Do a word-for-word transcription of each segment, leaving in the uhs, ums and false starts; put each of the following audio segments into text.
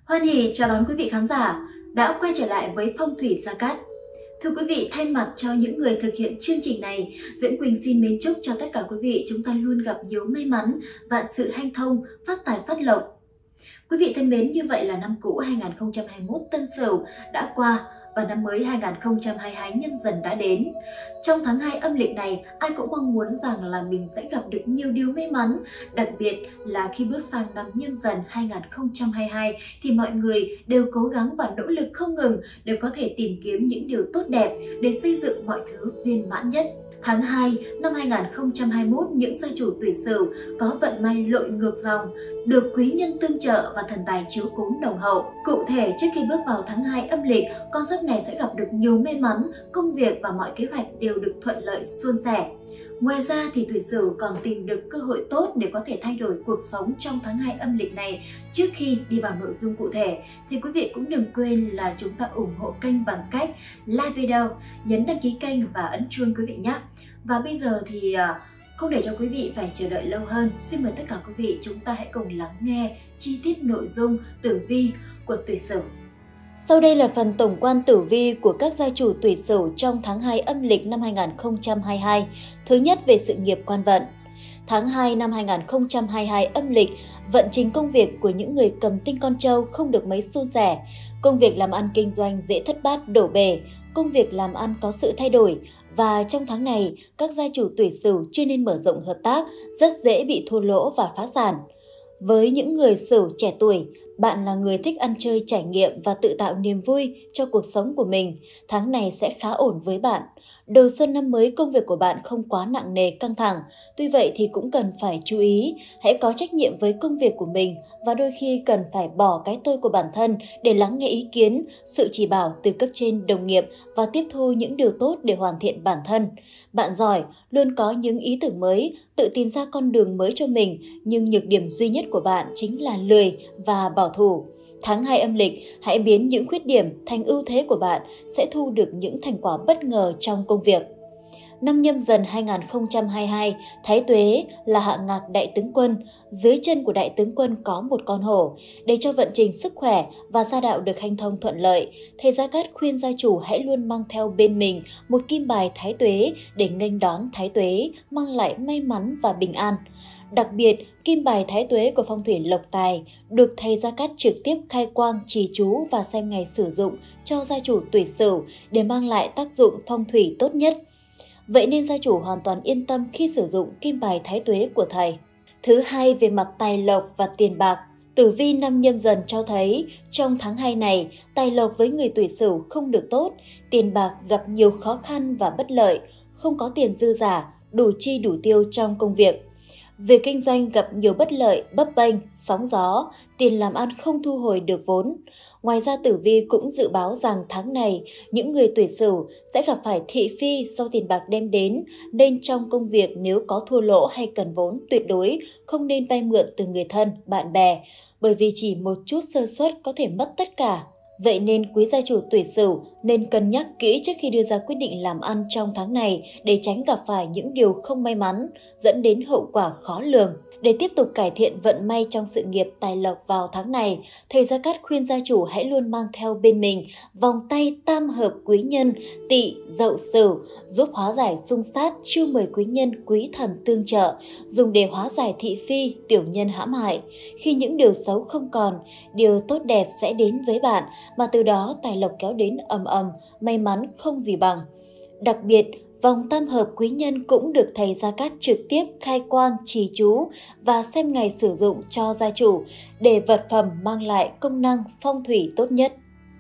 Hoan hỉ chào đón quý vị khán giả đã quay trở lại với Phong thủy Gia Cát. Thưa quý vị, thay mặt cho những người thực hiện chương trình này, Diễm Quỳnh xin mến chúc cho tất cả quý vị chúng ta luôn gặp nhiều may mắn, vạn sự hanh thông, phát tài phát lộc. Quý vị thân mến, như vậy là năm cũ hai nghìn không trăm hai mươi mốt Tân Sửu đã qua và năm mới hai nghìn không trăm hai mươi hai Nhâm Dần đã đến. Trong tháng hai âm lịch này, ai cũng mong muốn rằng là mình sẽ gặp được nhiều điều may mắn, đặc biệt là khi bước sang năm Nhâm Dần hai nghìn không trăm hai mươi hai thì mọi người đều cố gắng và nỗ lực không ngừng để có thể tìm kiếm những điều tốt đẹp để xây dựng mọi thứ viên mãn nhất. Tháng hai năm hai nghìn không trăm hai mươi mốt, những gia chủ tuổi Sửu có vận may lội ngược dòng, được quý nhân tương trợ và thần tài chiếu cố nồng hậu. Cụ thể, trước khi bước vào tháng hai âm lịch, con giáp này sẽ gặp được nhiều may mắn, công việc và mọi kế hoạch đều được thuận lợi suôn sẻ. Ngoài ra thì tuổi Sửu còn tìm được cơ hội tốt để có thể thay đổi cuộc sống trong tháng hai âm lịch này. Trước khi đi vào nội dung cụ thể thì quý vị cũng đừng quên là chúng ta ủng hộ kênh bằng cách like video, nhấn đăng ký kênh và ấn chuông quý vị nhé. Và bây giờ thì không để cho quý vị phải chờ đợi lâu hơn, xin mời tất cả quý vị chúng ta hãy cùng lắng nghe chi tiết nội dung tử vi của tuổi Sửu. Sau đây là phần tổng quan tử vi của các gia chủ tuổi Sửu trong tháng hai âm lịch năm hai nghìn không trăm hai mươi hai. Thứ nhất, về sự nghiệp quan vận. Tháng hai năm hai nghìn không trăm hai mươi hai âm lịch, vận trình công việc của những người cầm tinh con trâu không được mấy suôn sẻ. Công việc làm ăn kinh doanh dễ thất bát đổ bể, công việc làm ăn có sự thay đổi. Và trong tháng này, các gia chủ tuổi Sửu chưa nên mở rộng hợp tác, rất dễ bị thua lỗ và phá sản. Với những người Sửu trẻ tuổi, bạn là người thích ăn chơi trải nghiệm và tự tạo niềm vui cho cuộc sống của mình. Tháng này sẽ khá ổn với bạn. Đầu xuân năm mới, công việc của bạn không quá nặng nề căng thẳng. Tuy vậy thì cũng cần phải chú ý, hãy có trách nhiệm với công việc của mình và đôi khi cần phải bỏ cái tôi của bản thân để lắng nghe ý kiến, sự chỉ bảo từ cấp trên, đồng nghiệp và tiếp thu những điều tốt để hoàn thiện bản thân. Bạn giỏi, luôn có những ý tưởng mới, tự tìm ra con đường mới cho mình, nhưng nhược điểm duy nhất của bạn chính là lười và bảo thủ. Tháng hai âm lịch, hãy biến những khuyết điểm thành ưu thế của bạn, sẽ thu được những thành quả bất ngờ trong công việc. Năm Nhâm Dần hai nghìn không trăm hai mươi hai, Thái Tuế là hạ ngạc đại tướng quân, dưới chân của đại tướng quân có một con hổ. Để cho vận trình sức khỏe và gia đạo được hanh thông thuận lợi, thầy Gia Cát khuyên gia chủ hãy luôn mang theo bên mình một kim bài Thái Tuế để nghênh đón Thái Tuế, mang lại may mắn và bình an. Đặc biệt, kim bài Thái Tuế của phong thủy Lộc Tài được thầy Gia Cát trực tiếp khai quang, trì chú và xem ngày sử dụng cho gia chủ tuổi Sửu để mang lại tác dụng phong thủy tốt nhất. Vậy nên gia chủ hoàn toàn yên tâm khi sử dụng kim bài Thái Tuế của thầy. Thứ hai, về mặt tài lộc và tiền bạc. Tử vi năm Nhâm Dần cho thấy trong tháng hai này, tài lộc với người tuổi Sửu không được tốt, tiền bạc gặp nhiều khó khăn và bất lợi, không có tiền dư giả, đủ chi đủ tiêu trong công việc. Việc kinh doanh gặp nhiều bất lợi, bấp bênh, sóng gió, tiền làm ăn không thu hồi được vốn. Ngoài ra, tử vi cũng dự báo rằng tháng này, những người tuổi Sửu sẽ gặp phải thị phi do tiền bạc đem đến, nên trong công việc nếu có thua lỗ hay cần vốn, tuyệt đối không nên vay mượn từ người thân, bạn bè, bởi vì chỉ một chút sơ suất có thể mất tất cả. Vậy nên quý gia chủ tuổi Sửu nên cân nhắc kỹ trước khi đưa ra quyết định làm ăn trong tháng này để tránh gặp phải những điều không may mắn, dẫn đến hậu quả khó lường. Để tiếp tục cải thiện vận may trong sự nghiệp tài lộc vào tháng này, thầy Gia Cát khuyên gia chủ hãy luôn mang theo bên mình vòng tay tam hợp quý nhân Tỵ, Dậu, Sửu, giúp hóa giải xung sát, chiêu mời quý nhân, quý thần tương trợ, dùng để hóa giải thị phi, tiểu nhân hãm hại. Khi những điều xấu không còn, điều tốt đẹp sẽ đến với bạn, mà từ đó tài lộc kéo đến ầm ầm, may mắn không gì bằng. Đặc biệt, vòng tam hợp quý nhân cũng được thầy Gia Cát trực tiếp khai quang, trì chú và xem ngày sử dụng cho gia chủ để vật phẩm mang lại công năng phong thủy tốt nhất.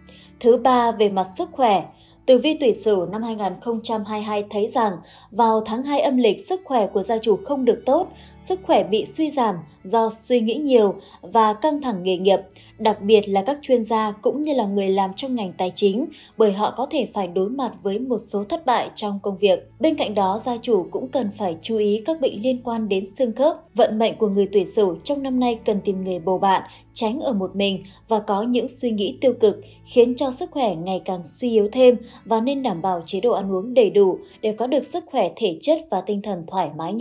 Thứ ba, về mặt sức khỏe. Tử vi tuổi Sửu năm hai nghìn không trăm hai mươi hai thấy rằng vào tháng hai âm lịch, sức khỏe của gia chủ không được tốt, sức khỏe bị suy giảm do suy nghĩ nhiều và căng thẳng nghề nghiệp, đặc biệt là các chuyên gia cũng như là người làm trong ngành tài chính, bởi họ có thể phải đối mặt với một số thất bại trong công việc. Bên cạnh đó, gia chủ cũng cần phải chú ý các bệnh liên quan đến xương khớp. Vận mệnh của người tuổi Sửu trong năm nay cần tìm người bầu bạn, tránh ở một mình và có những suy nghĩ tiêu cực khiến cho sức khỏe ngày càng suy yếu thêm, và nên đảm bảo chế độ ăn uống đầy đủ để có được sức khỏe thể chất và tinh thần thoải mái nhất.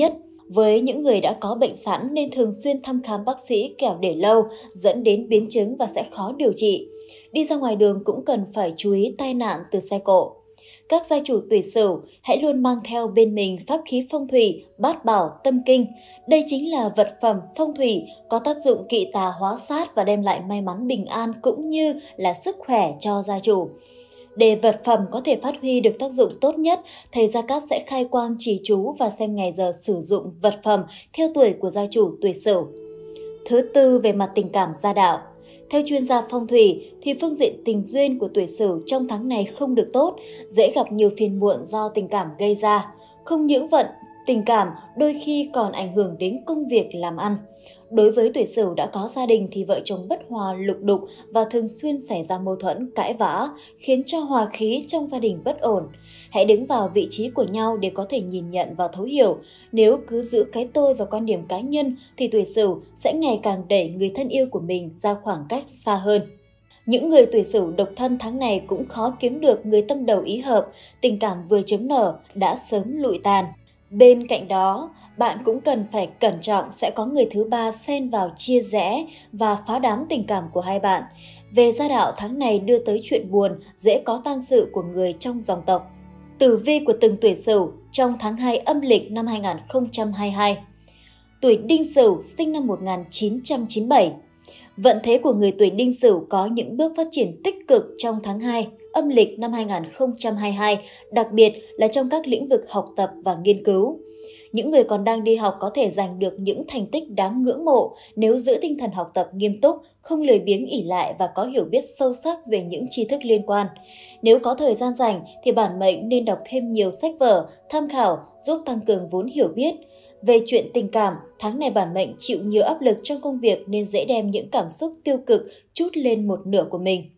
Với những người đã có bệnh sẵn nên thường xuyên thăm khám bác sĩ, kẻo để lâu dẫn đến biến chứng và sẽ khó điều trị. Đi ra ngoài đường cũng cần phải chú ý tai nạn từ xe cộ. Các gia chủ tuổi Sửu hãy luôn mang theo bên mình pháp khí phong thủy, bát bảo, tâm kinh. Đây chính là vật phẩm phong thủy có tác dụng kỵ tà hóa sát và đem lại may mắn bình an cũng như là sức khỏe cho gia chủ. Để vật phẩm có thể phát huy được tác dụng tốt nhất, thầy Gia Cát sẽ khai quang chỉ chú và xem ngày giờ sử dụng vật phẩm theo tuổi của gia chủ tuổi Sửu. Thứ tư, về mặt tình cảm gia đạo. Theo chuyên gia phong thủy thì phương diện tình duyên của tuổi Sửu trong tháng này không được tốt, dễ gặp nhiều phiền muộn do tình cảm gây ra. Không những vận, tình cảm đôi khi còn ảnh hưởng đến công việc làm ăn. Đối với tuổi Sửu đã có gia đình thì vợ chồng bất hòa lục đục và thường xuyên xảy ra mâu thuẫn, cãi vã, khiến cho hòa khí trong gia đình bất ổn. Hãy đứng vào vị trí của nhau để có thể nhìn nhận và thấu hiểu. Nếu cứ giữ cái tôi và quan điểm cá nhân thì tuổi Sửu sẽ ngày càng đẩy người thân yêu của mình ra khoảng cách xa hơn. Những người tuổi Sửu độc thân tháng này cũng khó kiếm được người tâm đầu ý hợp, tình cảm vừa chớm nở đã sớm lụi tàn. Bên cạnh đó, bạn cũng cần phải cẩn trọng sẽ có người thứ ba xen vào chia rẽ và phá đám tình cảm của hai bạn. Về gia đạo, tháng này đưa tới chuyện buồn, dễ có tang sự của người trong dòng tộc. Tử vi của từng tuổi Sửu trong tháng hai âm lịch năm hai nghìn không trăm hai mươi hai. Tuổi Đinh Sửu sinh năm một nghìn chín trăm chín mươi bảy. Vận thế của người tuổi Đinh Sửu có những bước phát triển tích cực trong tháng hai âm lịch năm hai nghìn không trăm hai mươi hai, đặc biệt là trong các lĩnh vực học tập và nghiên cứu. Những người còn đang đi học có thể giành được những thành tích đáng ngưỡng mộ nếu giữ tinh thần học tập nghiêm túc, không lười biếng ỷ lại và có hiểu biết sâu sắc về những tri thức liên quan. Nếu có thời gian rảnh thì bản mệnh nên đọc thêm nhiều sách vở, tham khảo giúp tăng cường vốn hiểu biết. Về chuyện tình cảm, tháng này bản mệnh chịu nhiều áp lực trong công việc nên dễ đem những cảm xúc tiêu cực trút lên một nửa của mình.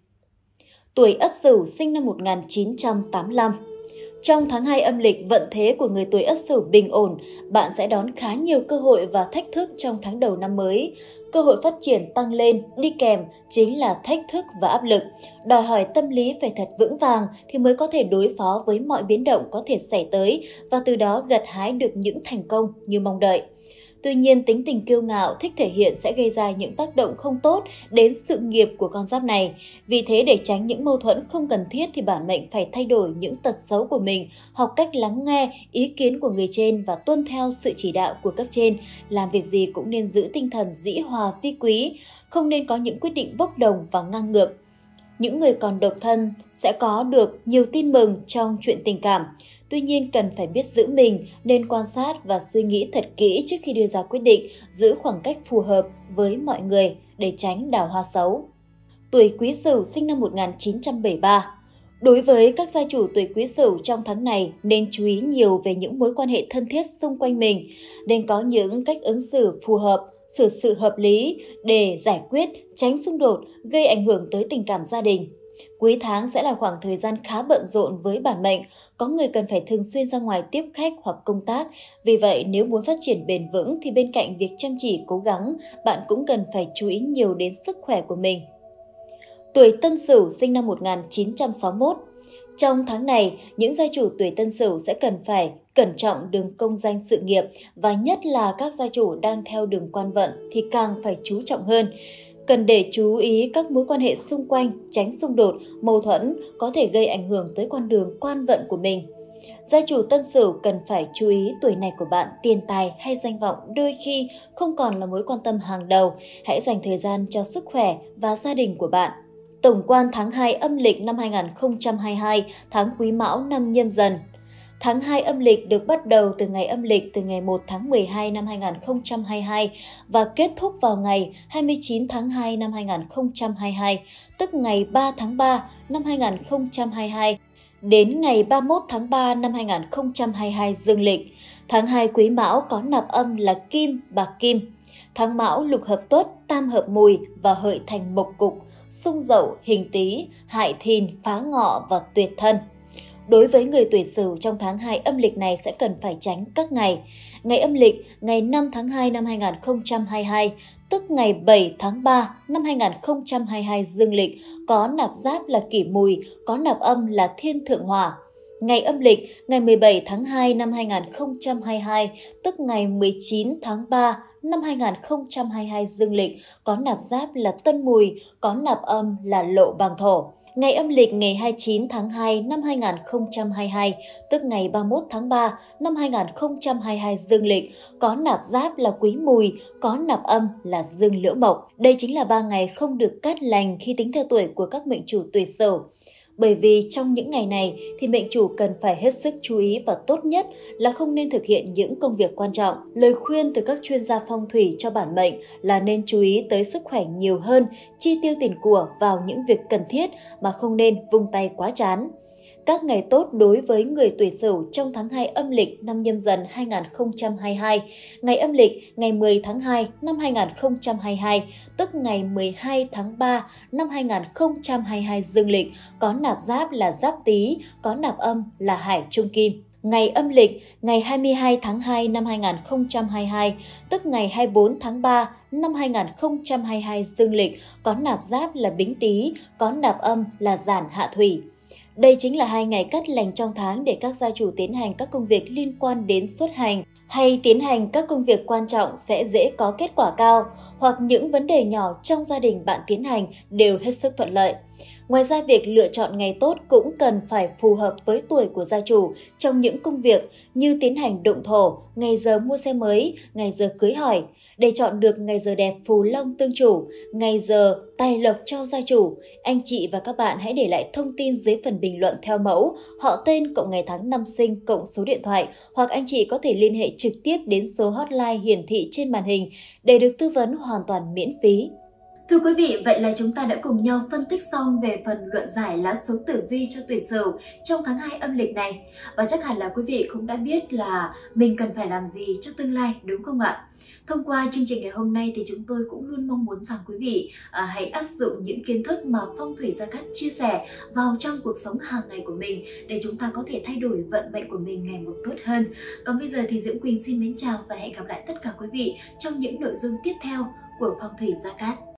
Tuổi Ất Sửu sinh năm một nghìn chín trăm tám mươi lăm. Trong tháng hai âm lịch, vận thế của người tuổi Ất Sửu bình ổn, bạn sẽ đón khá nhiều cơ hội và thách thức trong tháng đầu năm mới. Cơ hội phát triển tăng lên, đi kèm chính là thách thức và áp lực. Đòi hỏi tâm lý phải thật vững vàng thì mới có thể đối phó với mọi biến động có thể xảy tới và từ đó gặt hái được những thành công như mong đợi. Tuy nhiên, tính tình kiêu ngạo, thích thể hiện sẽ gây ra những tác động không tốt đến sự nghiệp của con giáp này. Vì thế, để tránh những mâu thuẫn không cần thiết thì bản mệnh phải thay đổi những tật xấu của mình, học cách lắng nghe ý kiến của người trên và tuân theo sự chỉ đạo của cấp trên. Làm việc gì cũng nên giữ tinh thần dĩ hòa vi quý, không nên có những quyết định bốc đồng và ngang ngược. Những người còn độc thân sẽ có được nhiều tin mừng trong chuyện tình cảm. Tuy nhiên, cần phải biết giữ mình, nên quan sát và suy nghĩ thật kỹ trước khi đưa ra quyết định, giữ khoảng cách phù hợp với mọi người để tránh đào hoa xấu. Tuổi Quý Sửu sinh năm một nghìn chín trăm bảy mươi ba. Đối với các gia chủ tuổi Quý Sửu trong tháng này nên chú ý nhiều về những mối quan hệ thân thiết xung quanh mình, nên có những cách ứng xử phù hợp, xử sự hợp lý để giải quyết, tránh xung đột gây ảnh hưởng tới tình cảm gia đình. Cuối tháng sẽ là khoảng thời gian khá bận rộn với bản mệnh, có người cần phải thường xuyên ra ngoài tiếp khách hoặc công tác. Vì vậy, nếu muốn phát triển bền vững thì bên cạnh việc chăm chỉ cố gắng, bạn cũng cần phải chú ý nhiều đến sức khỏe của mình. Tuổi Tân Sửu sinh năm một nghìn chín trăm sáu mươi mốt. Trong tháng này, những gia chủ tuổi Tân Sửu sẽ cần phải cẩn trọng đường công danh sự nghiệp và nhất là các gia chủ đang theo đường quan vận thì càng phải chú trọng hơn. Cần để chú ý các mối quan hệ xung quanh, tránh xung đột, mâu thuẫn có thể gây ảnh hưởng tới con đường quan vận của mình. Gia chủ Tân Sửu cần phải chú ý tuổi này của bạn tiền tài hay danh vọng đôi khi không còn là mối quan tâm hàng đầu. Hãy dành thời gian cho sức khỏe và gia đình của bạn. Tổng quan tháng hai âm lịch năm hai nghìn không trăm hai mươi hai, tháng Quý Mão năm Nhâm Dần. Tháng hai âm lịch được bắt đầu từ ngày âm lịch từ ngày một tháng mười hai năm hai nghìn không trăm hai mươi hai và kết thúc vào ngày hai mươi chín tháng hai năm hai nghìn không trăm hai mươi hai, tức ngày ba tháng ba năm hai nghìn không trăm hai mươi hai đến ngày ba mươi mốt tháng ba năm hai nghìn không trăm hai mươi hai dương lịch. Tháng hai Quý Mão có nạp âm là Kim, Bạc Kim. Tháng Mão lục hợp Tuất, tam hợp Mùi và hợi thành mộc cục, xung Dậu, hình Tý, hại Thìn, phá Ngọ và tuyệt Thân. Đối với người tuổi Sửu trong tháng hai âm lịch này sẽ cần phải tránh các ngày. Ngày âm lịch ngày năm tháng hai năm hai nghìn không trăm hai mươi hai, tức ngày bảy tháng ba năm hai nghìn không trăm hai mươi hai dương lịch có nạp giáp là Kỷ Mùi, có nạp âm là Thiên Thượng Hỏa. Ngày âm lịch ngày mười bảy tháng hai năm hai nghìn không trăm hai mươi hai, tức ngày mười chín tháng ba năm hai nghìn không trăm hai mươi hai dương lịch, có nạp giáp là Tân Mùi, có nạp âm là Lộ Bàng Thổ. Ngày âm lịch ngày hai mươi chín tháng hai năm hai nghìn không trăm hai mươi hai, tức ngày ba mươi mốt tháng ba năm hai nghìn không trăm hai mươi hai dương lịch, có nạp giáp là Quý Mùi, có nạp âm là Dương Liễu Mộc. Đây chính là ba ngày không được cát lành khi tính theo tuổi của các mệnh chủ tuổi Sửu. Bởi vì trong những ngày này thì mệnh chủ cần phải hết sức chú ý và tốt nhất là không nên thực hiện những công việc quan trọng. Lời khuyên từ các chuyên gia phong thủy cho bản mệnh là nên chú ý tới sức khỏe nhiều hơn, chi tiêu tiền của vào những việc cần thiết mà không nên vung tay quá chán. Các ngày tốt đối với người tuổi Sửu trong tháng hai âm lịch năm Nhâm Dần hai nghìn không trăm hai mươi hai, ngày âm lịch ngày mười tháng hai năm hai nghìn không trăm hai mươi hai, tức ngày mười hai tháng ba năm hai nghìn không trăm hai mươi hai dương lịch, có nạp giáp là Giáp Tý, có nạp âm là Hải Trung Kim. Ngày âm lịch ngày hai mươi hai tháng hai năm hai nghìn không trăm hai mươi hai, tức ngày hai mươi bốn tháng ba năm hai nghìn không trăm hai mươi hai dương lịch, có nạp giáp là Bính Tý, có nạp âm là Giản Hạ Thủy. Đây chính là hai ngày cát lành trong tháng để các gia chủ tiến hành các công việc liên quan đến xuất hành hay tiến hành các công việc quan trọng sẽ dễ có kết quả cao, hoặc những vấn đề nhỏ trong gia đình bạn tiến hành đều hết sức thuận lợi. Ngoài ra, việc lựa chọn ngày tốt cũng cần phải phù hợp với tuổi của gia chủ trong những công việc như tiến hành động thổ, ngày giờ mua xe mới, ngày giờ cưới hỏi. Để chọn được ngày giờ đẹp phù long tương chủ, ngày giờ tài lộc cho gia chủ, anh chị và các bạn hãy để lại thông tin dưới phần bình luận theo mẫu, họ tên cộng ngày tháng năm sinh cộng số điện thoại, hoặc anh chị có thể liên hệ trực tiếp đến số hotline hiển thị trên màn hình để được tư vấn hoàn toàn miễn phí. Thưa quý vị, vậy là chúng ta đã cùng nhau phân tích xong về phần luận giải lá số tử vi cho tuổi Sửu trong tháng hai âm lịch này. Và chắc hẳn là quý vị cũng đã biết là mình cần phải làm gì cho tương lai, đúng không ạ? Thông qua chương trình ngày hôm nay thì chúng tôi cũng luôn mong muốn rằng quý vị à, hãy áp dụng những kiến thức mà phong thủy Gia Cát chia sẻ vào trong cuộc sống hàng ngày của mình để chúng ta có thể thay đổi vận mệnh của mình ngày một tốt hơn. Còn bây giờ thì Diễm Quỳnh xin mến chào và hẹn gặp lại tất cả quý vị trong những nội dung tiếp theo của phong thủy Gia Cát.